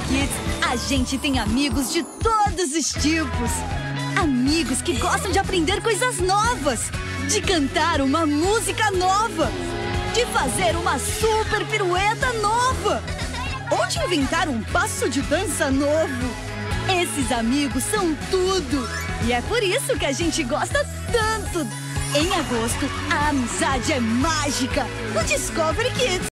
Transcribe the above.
Kids, a gente tem amigos de todos os tipos. Amigos que gostam de aprender coisas novas, de cantar uma música nova, de fazer uma super pirueta nova, ou de inventar um passo de dança novo. Esses amigos são tudo. E é por isso que a gente gosta tanto. Em agosto, a amizade é mágica no Discovery Kids.